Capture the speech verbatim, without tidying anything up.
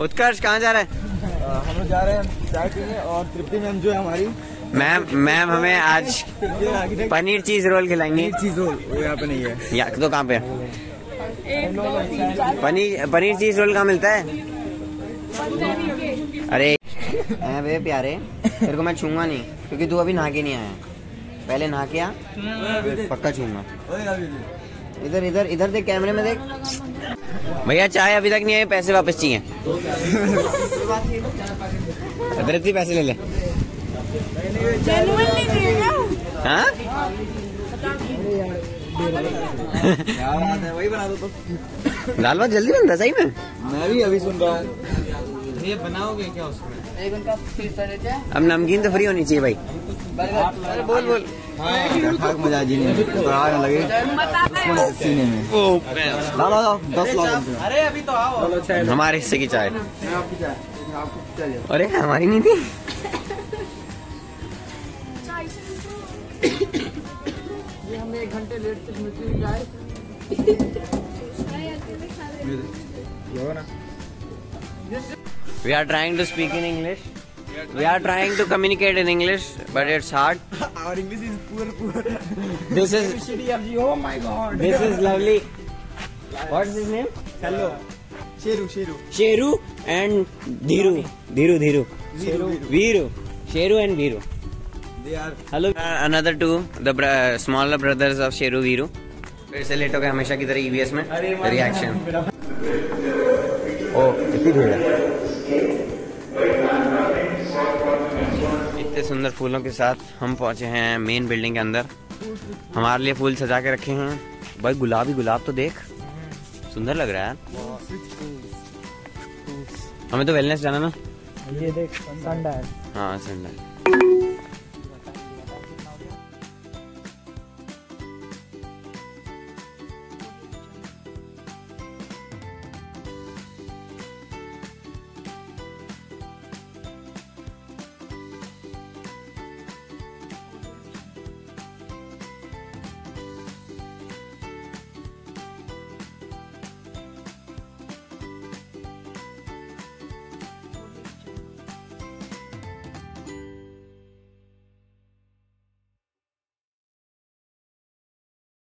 उत्कर्ष कहाँ जा रहा है? हम लोग जा रहे हैं चाय पीने और तृप्ति मैम जो है हमारी मैम मैम हमें आज पनीर चीज रोल खिलाएंगे। चीज रोल वो यहाँ पे नहीं है। या तो कहाँ पे? पनीर पनीर चीज रोल कहाँ मिलता है? अरे वे प्यारे, तेरे को मैं छूंगा नहीं क्योंकि तू अभी नहा के नहीं आया। पहले नहा के आ, पक्का छूंगा। इधर इधर इधर देख, कैमरे में देख। भैया चाय अभी तक नहीं आई, पैसे वापस चाहिए। तृप्ति पैसे ले ले। हाँ वही बना दो तो। दाल भात जल्दी बनता सही में। मैं भी अभी सुन रहा हूँ। ये बनाओगे क्या उसमें? अब नमकीन तो फ्री होनी चाहिए भाई। अरे बोल बोल। हाँ मजा जी ने लगे सीने में। ला ला ला दस लाख। अरे अभी तो आओ। हमारे हिस्से की चाय। अरे हमारी नहीं थी। ये हमें एक घंटे लेट तक मिलती चाय। We are trying to speak in English. We are trying to communicate in English, but it's hard. Our English is poor, poor. This is oh my god. This is lovely. What's his name? Hello. Sheru, Sheru. Sheru and Dhiru. Dhiru, Dhiru. Sheru. Viru. Sheru and Viru. They are. Hello. Uh, another two, the br smaller brothers of Sheru, Viru. फिर से late हो गए हमेशा की तरह EVS में। Reaction. ओ इतनी भीड़ है। इतने सुंदर फूलों के साथ हम पहुंचे हैं मेन बिल्डिंग के अंदर। हमारे लिए फूल सजा के रखे हैं भाई। गुलाब ही गुलाब तो देख, सुंदर लग रहा है। हमें तो वेलनेस जाना ना। ये देख संडा है। हाँ संडा।